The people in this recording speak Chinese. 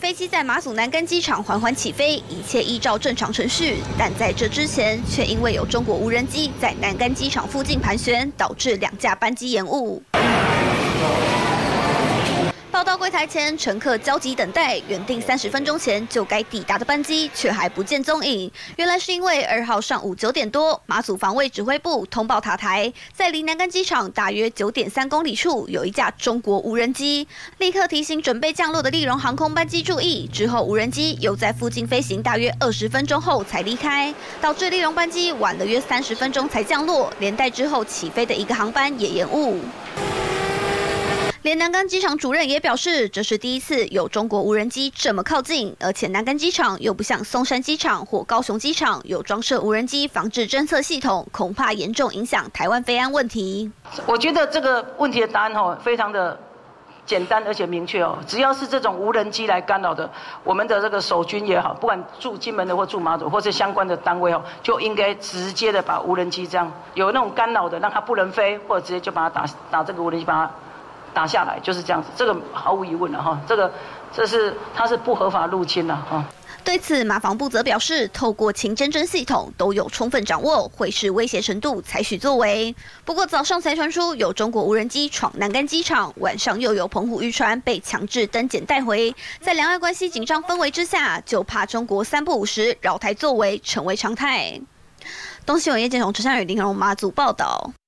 飞机在马祖南竿机场缓缓起飞，一切依照正常程序。但在这之前，却因为有中国无人机在南竿机场附近盘旋，导致2架班机延误。 报到柜台前，乘客焦急等待，原定30分钟前就该抵达的班机却还不见踪影。原来是因为2号上午9点多，马祖防卫指挥部通报塔台，在离南竿机场大约9.3公里处有一架中国无人机，立刻提醒准备降落的立荣航空班机注意。之后无人机又在附近飞行大约20分钟后才离开，导致立荣班机晚了约30分钟才降落，连带之后起飞的一个航班也延误。 连南竿机场主任也表示，这是第一次有中国无人机这么靠近，而且南竿机场又不像松山机场或高雄机场有装设无人机防治侦测系统，恐怕严重影响台湾飞安问题。 我觉得这个问题的答案非常的简单而且明确哦，只要是这种无人机来干扰的，我们的这个守军也好，不管驻金门的或驻马祖或是相关的单位就应该直接的把无人机这样有那种干扰的，让它不能飞，或者直接就把它打这个无人机把它。 打下来就是这样子，这个毫无疑问了哈，它是不合法入侵了哈。 对此，马防部则表示，透过情侦侦系统都有充分掌握，会视威胁程度采取作为。不过早上才传出有中国无人机闯南竿机场，晚上又有澎湖渔船被强制登检带回，在两岸关系紧张氛围之下，就怕中国3不5时扰台作为成为常态。东新闻叶建宏、陈善宇、林荣马祖报道。